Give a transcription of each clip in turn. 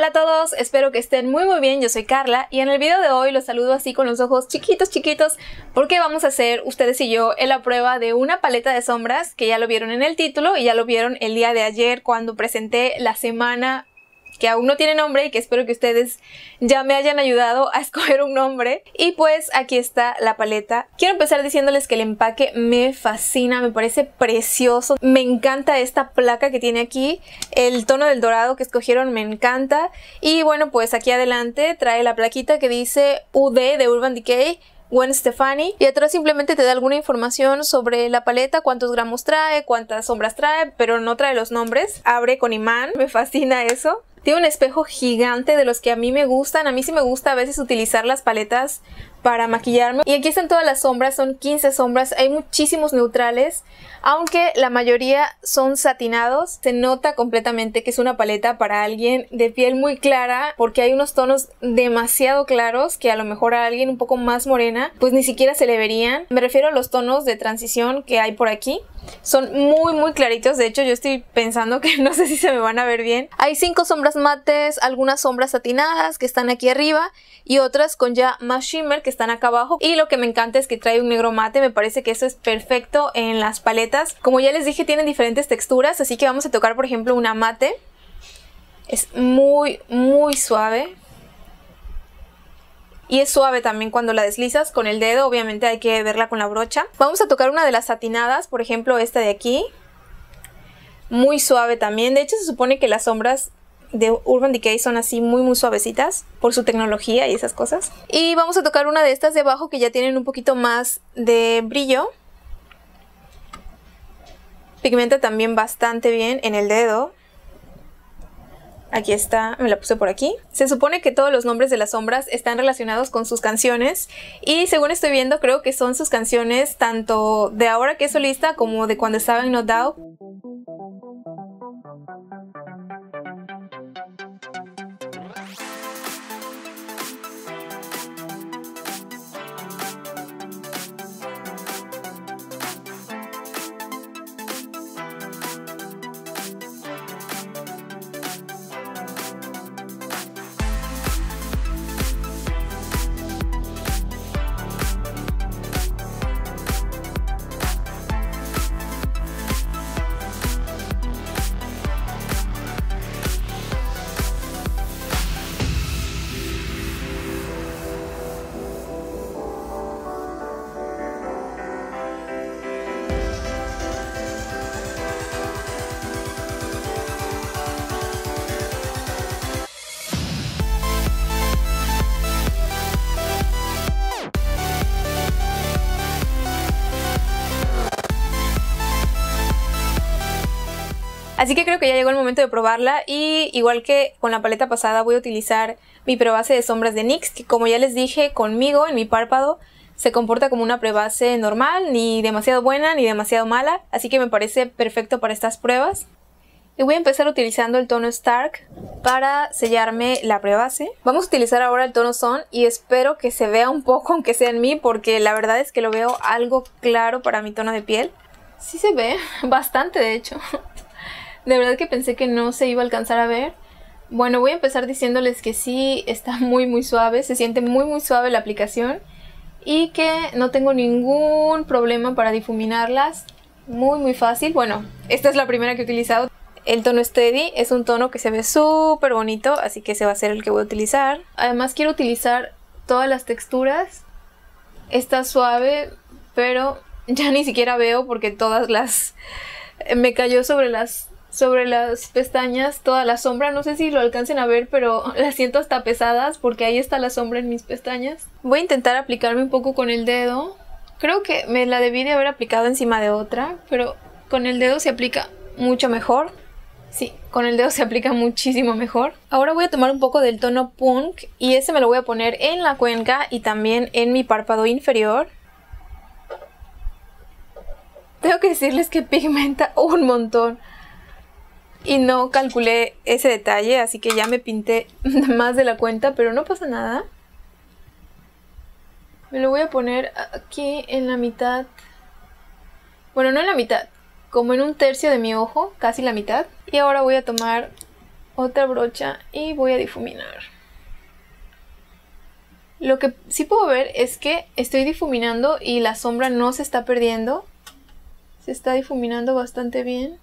Hola a todos, espero que estén muy bien, yo soy Carla y en el video de hoy los saludo así con los ojos chiquitos porque vamos a hacer, ustedes y yo, la prueba de una paleta de sombras que ya lo vieron en el título y ya lo vieron el día de ayer cuando presenté la semana que aún no tiene nombre y que espero que ustedes ya me hayan ayudado a escoger un nombre. Y pues aquí está la paleta. Quiero empezar diciéndoles que el empaque me fascina, me parece precioso. Me encanta esta placa que tiene aquí, el tono del dorado que escogieron me encanta. Y bueno, pues aquí adelante trae la plaquita que dice UD de Urban Decay, Gwen Stefani, y atrás simplemente te da alguna información sobre la paleta, cuántos gramos trae, cuántas sombras trae, pero no trae los nombres. Abre con imán, me fascina eso. Tiene un espejo gigante de los que a mí me gustan. A mí sí me gusta a veces utilizar las paletas para maquillarme. Y aquí están todas las sombras, son 15 sombras. Hay muchísimos neutrales, aunque la mayoría son satinados. Se nota completamente que es una paleta para alguien de piel muy clara, porque hay unos tonos demasiado claros que a lo mejor a alguien un poco más morena pues ni siquiera se le verían. Me refiero a los tonos de transición que hay por aquí. Son muy claritos, de hecho yo estoy pensando que no sé si se me van a ver bien. Hay 5 sombras mates, algunas sombras satinadas que están aquí arriba y otras con ya más shimmer que están acá abajo. Y lo que me encanta es que trae un negro mate, me parece que eso es perfecto en las paletas. Como ya les dije, tienen diferentes texturas, así que vamos a tocar por ejemplo una mate. Es muy suave. Y es suave también cuando la deslizas con el dedo, obviamente hay que verla con la brocha. Vamos a tocar una de las satinadas, por ejemplo esta de aquí. Muy suave también, de hecho se supone que las sombras de Urban Decay son así muy suavecitas por su tecnología y esas cosas. Y vamos a tocar una de estas de abajo que ya tienen un poquito más de brillo. Pigmenta también bastante bien en el dedo. Aquí está, me la puse por aquí. Se supone que todos los nombres de las sombras están relacionados con sus canciones y según estoy viendo creo que son sus canciones tanto de ahora que es solista como de cuando estaba en No Doubt. Así que creo que ya llegó el momento de probarla y igual que con la paleta pasada voy a utilizar mi prebase de sombras de NYX, que como ya les dije conmigo en mi párpado se comporta como una prebase normal, ni demasiado buena ni demasiado mala, así que me parece perfecto para estas pruebas. Y voy a empezar utilizando el tono Stark para sellarme la prebase. Vamos a utilizar ahora el tono Sun y espero que se vea un poco aunque sea en mí, porque la verdad es que lo veo algo claro para mi tono de piel. Sí se ve, bastante de hecho. De verdad que pensé que no se iba a alcanzar a ver. Bueno, voy a empezar diciéndoles que sí está muy suave. Se siente muy suave la aplicación. Y que no tengo ningún problema para difuminarlas. Muy fácil. Bueno, esta es la primera que he utilizado. El tono Steady es un tono que se ve súper bonito. Así que ese va a ser el que voy a utilizar. Además quiero utilizar todas las texturas. Está suave, pero ya ni siquiera veo porque todas las... me cayó sobre las pestañas toda la sombra. No sé si lo alcancen a ver, pero las siento hasta pesadas porque ahí está la sombra en mis pestañas. Voy a intentar aplicarme un poco con el dedo. Creo que me la debí de haber aplicado encima de otra, pero con el dedo se aplica mucho mejor. Sí, con el dedo se aplica muchísimo mejor. Ahora voy a tomar un poco del tono Punk y ese me lo voy a poner en la cuenca y también en mi párpado inferior. Tengo que decirles que pigmenta un montón. Y no calculé ese detalle, así que ya me pinté más de la cuenta, pero no pasa nada. Me lo voy a poner aquí en la mitad. Bueno, no en la mitad, como en un tercio de mi ojo, casi la mitad. Y ahora voy a tomar otra brocha y voy a difuminar. Lo que sí puedo ver es que estoy difuminando y la sombra no se está perdiendo. Se está difuminando bastante bien.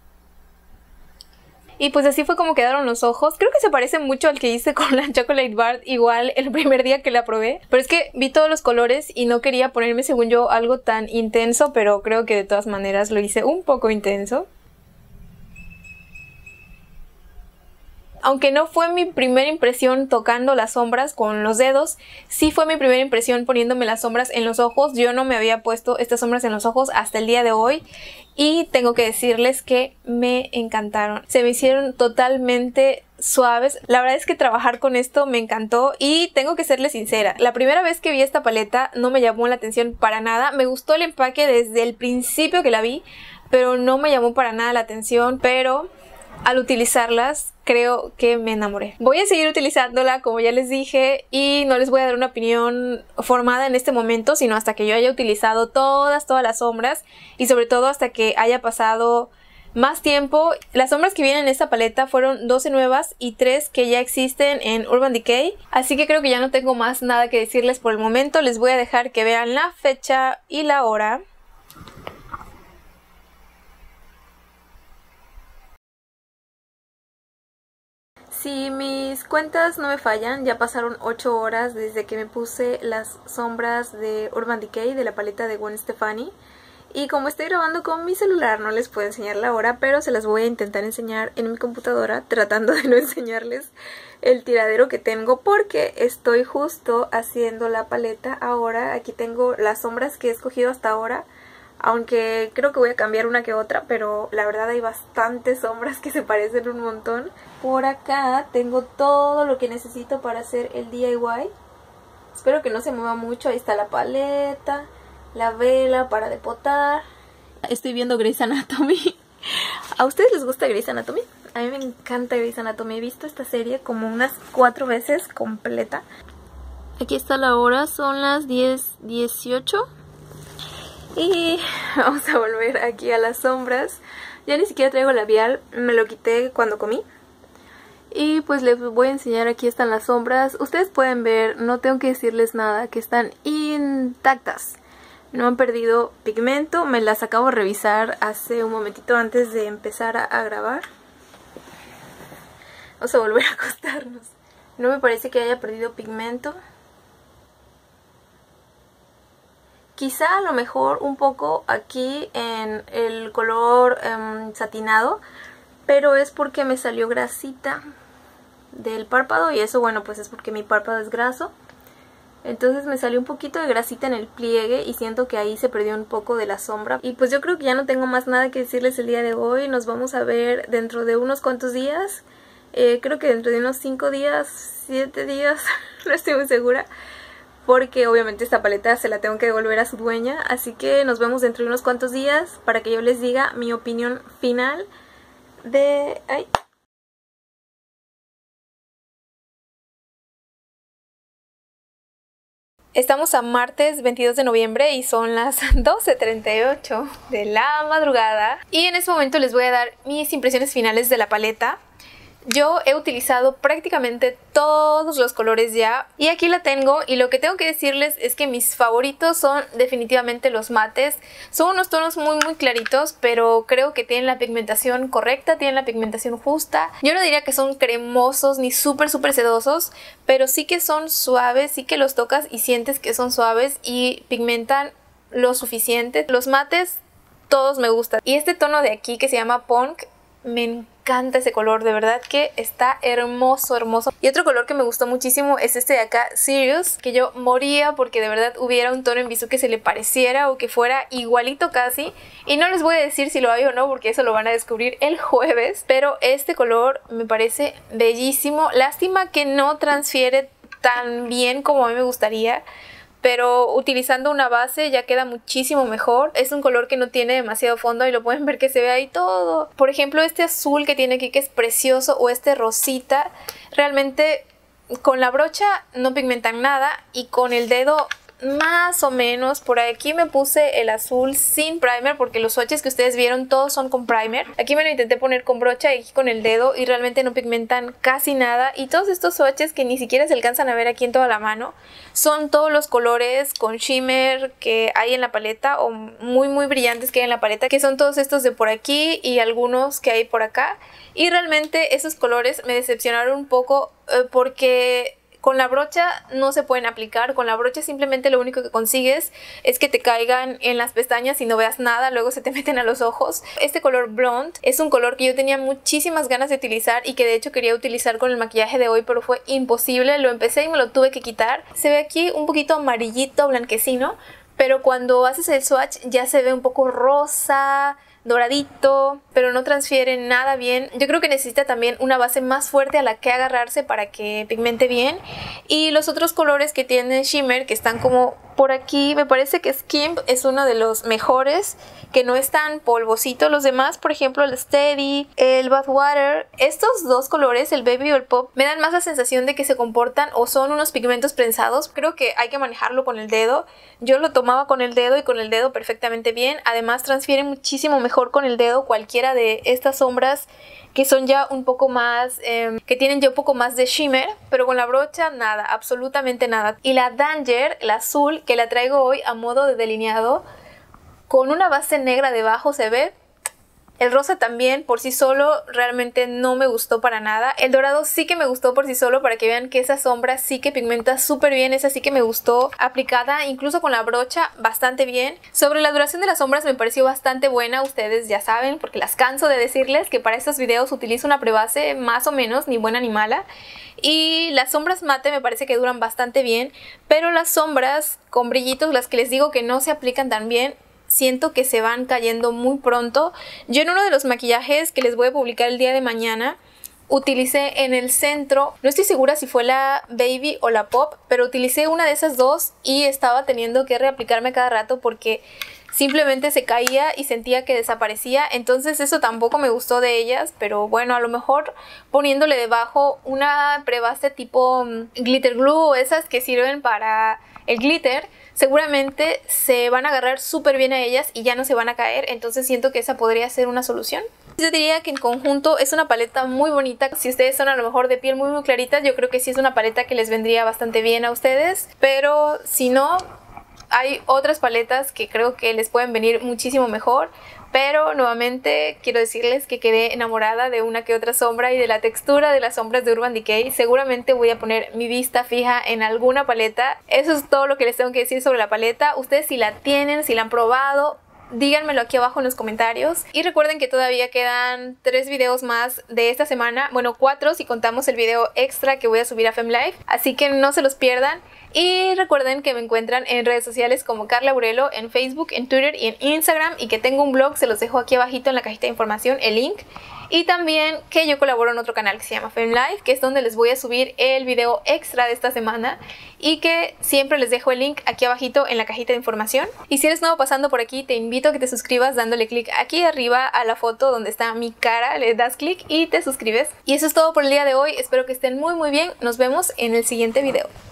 Y pues así fue como quedaron los ojos. Creo que se parece mucho al que hice con la Chocolate Bar, igual el primer día que la probé. Pero es que vi todos los colores y no quería ponerme, según yo, algo tan intenso, pero creo que de todas maneras lo hice un poco intenso. Aunque no fue mi primera impresión tocando las sombras con los dedos, sí fue mi primera impresión poniéndome las sombras en los ojos. Yo no me había puesto estas sombras en los ojos hasta el día de hoy y tengo que decirles que me encantaron. Se me hicieron totalmente suaves. La verdad es que trabajar con esto me encantó y tengo que serles sincera. La primera vez que vi esta paleta no me llamó la atención para nada. Me gustó el empaque desde el principio que la vi, pero no me llamó para nada la atención. Pero al utilizarlas creo que me enamoré. Voy a seguir utilizándola, como ya les dije, y no les voy a dar una opinión formada en este momento, sino hasta que yo haya utilizado todas las sombras y sobre todo hasta que haya pasado más tiempo. Las sombras que vienen en esta paleta fueron 12 nuevas y 3 que ya existen en Urban Decay, así que creo que ya no tengo más nada que decirles por el momento. Les voy a dejar que vean la fecha y la hora. Si mis cuentas no me fallan, ya pasaron 8 horas desde que me puse las sombras de Urban Decay de la paleta de Gwen Stefani. Y como estoy grabando con mi celular no les puedo enseñar la hora, pero se las voy a intentar enseñar en mi computadora, tratando de no enseñarles el tiradero que tengo porque estoy justo haciendo la paleta ahora. Aquí tengo las sombras que he escogido hasta ahora, aunque creo que voy a cambiar una que otra, pero la verdad hay bastantes sombras que se parecen un montón. Por acá tengo todo lo que necesito para hacer el DIY. Espero que no se mueva mucho. Ahí está la paleta, la vela para depotar. Estoy viendo Grey's Anatomy. ¿A ustedes les gusta Grey's Anatomy? A mí me encanta Grey's Anatomy. He visto esta serie como unas 4 veces completa. Aquí está la hora, son las 10:18. Y vamos a volver aquí a las sombras. Ya ni siquiera traigo labial, me lo quité cuando comí. Y pues les voy a enseñar, aquí están las sombras. Ustedes pueden ver, no tengo que decirles nada, que están intactas. No han perdido pigmento, me las acabo de revisar hace un momentito antes de empezar a grabar. Vamos a volver a acostarnos. No me parece que haya perdido pigmento. Quizá a lo mejor un poco aquí en el color satinado, pero es porque me salió grasita del párpado y eso, bueno, pues es porque mi párpado es graso. Entonces me salió un poquito de grasita en el pliegue y siento que ahí se perdió un poco de la sombra. Y pues yo creo que ya no tengo más nada que decirles el día de hoy. Nos vamos a ver dentro de unos cuantos días. Creo que dentro de unos 5 días, 7 días, no estoy muy segura. Porque obviamente esta paleta se la tengo que devolver a su dueña. Así que nos vemos dentro de unos cuantos días para que yo les diga mi opinión final de... ¡Ay! Estamos a martes 22 de noviembre y son las 12:38 de la madrugada. Y en este momento les voy a dar mis impresiones finales de la paleta. Yo he utilizado prácticamente todos los colores ya y aquí la tengo, y lo que tengo que decirles es que mis favoritos son definitivamente los mates. Son unos tonos muy claritos, pero creo que tienen la pigmentación correcta, tienen la pigmentación justa. Yo no diría que son cremosos ni súper sedosos, pero sí que son suaves, sí que los tocas y sientes que son suaves y pigmentan lo suficiente. Los mates todos me gustan, y este tono de aquí que se llama Punk, me encanta ese color, de verdad que está hermoso. Y otro color que me gustó muchísimo es este de acá, Serious, que yo moría porque de verdad hubiera un tono en Bisú que se le pareciera o que fuera igualito casi. Y no les voy a decir si lo hay o no porque eso lo van a descubrir el jueves, pero este color me parece bellísimo. Lástima que no transfiere tan bien como a mí me gustaría, pero utilizando una base ya queda muchísimo mejor. Es un color que no tiene demasiado fondo y lo pueden ver que se ve ahí todo. Por ejemplo, este azul que tiene aquí que es precioso, o este rosita, realmente con la brocha no pigmentan nada y con el dedo más o menos. Por aquí me puse el azul sin primer porque los swatches que ustedes vieron todos son con primer. Aquí me lo intenté poner con brocha y aquí con el dedo y realmente no pigmentan casi nada. Y todos estos swatches que ni siquiera se alcanzan a ver aquí en toda la mano son todos los colores con shimmer que hay en la paleta o muy brillantes que hay en la paleta, que son todos estos de por aquí y algunos que hay por acá. Y realmente esos colores me decepcionaron un poco porque con la brocha no se pueden aplicar. Con la brocha simplemente lo único que consigues es que te caigan en las pestañas y no veas nada, luego se te meten a los ojos. Este color blonde es un color que yo tenía muchísimas ganas de utilizar y que de hecho quería utilizar con el maquillaje de hoy, pero fue imposible. Lo empecé y me lo tuve que quitar. Se ve aquí un poquito amarillito, blanquecino, pero cuando haces el swatch ya se ve un poco rosa, doradito, pero no transfiere nada bien. Yo creo que necesita también una base más fuerte a la que agarrarse para que pigmente bien. Y los otros colores que tiene shimmer, que están como por aquí, me parece que Skimp es uno de los mejores, que no es tan polvosito. Los demás, por ejemplo el Steady, el Bathwater, estos dos colores, el Baby o el Pop, me dan más la sensación de que se comportan o son unos pigmentos prensados. Creo que hay que manejarlo con el dedo. Yo lo tomaba con el dedo y con el dedo perfectamente bien. Además transfieren muchísimo mejor con el dedo cualquiera de estas sombras que son ya un poco más, que tienen ya un poco más de shimmer, pero con la brocha nada, absolutamente nada. Y la Danger, la azul, que la traigo hoy a modo de delineado, con una base negra debajo se ve. El rosa también por sí solo realmente no me gustó para nada. El dorado sí que me gustó por sí solo, para que vean que esa sombra sí que pigmenta súper bien. Esa sí que me gustó aplicada incluso con la brocha bastante bien. Sobre la duración de las sombras me pareció bastante buena. Ustedes ya saben, porque las canso de decirles, que para estos videos utilizo una prebase más o menos, ni buena ni mala. Y las sombras mate me parece que duran bastante bien, pero las sombras con brillitos, las que les digo que no se aplican tan bien, siento que se van cayendo muy pronto. Yo en uno de los maquillajes que les voy a publicar el día de mañana utilicé en el centro, no estoy segura si fue la Baby o la Pop, pero utilicé una de esas dos y estaba teniendo que reaplicarme cada rato porque simplemente se caía y sentía que desaparecía. Entonces eso tampoco me gustó de ellas, pero bueno, a lo mejor poniéndole debajo una prebase tipo glitter glue o esas que sirven para el glitter, seguramente se van a agarrar súper bien a ellas y ya no se van a caer. Entonces siento que esa podría ser una solución. Yo diría que en conjunto es una paleta muy bonita. Si ustedes son a lo mejor de piel muy clarita, yo creo que sí es una paleta que les vendría bastante bien a ustedes. Pero si no, hay otras paletas que creo que les pueden venir muchísimo mejor. Pero nuevamente quiero decirles que quedé enamorada de una que otra sombra y de la textura de las sombras de Urban Decay. Seguramente voy a poner mi vista fija en alguna paleta. Eso es todo lo que les tengo que decir sobre la paleta. Ustedes si la tienen, si la han probado, díganmelo aquí abajo en los comentarios. Y recuerden que todavía quedan 3 videos más de esta semana. Bueno, 4 si contamos el video extra que voy a subir a FemLife. Así que no se los pierdan. Y recuerden que me encuentran en redes sociales como Carla Burelo, en Facebook, en Twitter y en Instagram. Y que tengo un blog, se los dejo aquí abajito en la cajita de información, el link. Y también que yo colaboro en otro canal que se llama FemLife, que es donde les voy a subir el video extra de esta semana. Y que siempre les dejo el link aquí abajito en la cajita de información. Y si eres nuevo pasando por aquí, te invito a que te suscribas dándole clic aquí arriba a la foto donde está mi cara. Le das clic y te suscribes. Y eso es todo por el día de hoy. Espero que estén muy bien. Nos vemos en el siguiente video.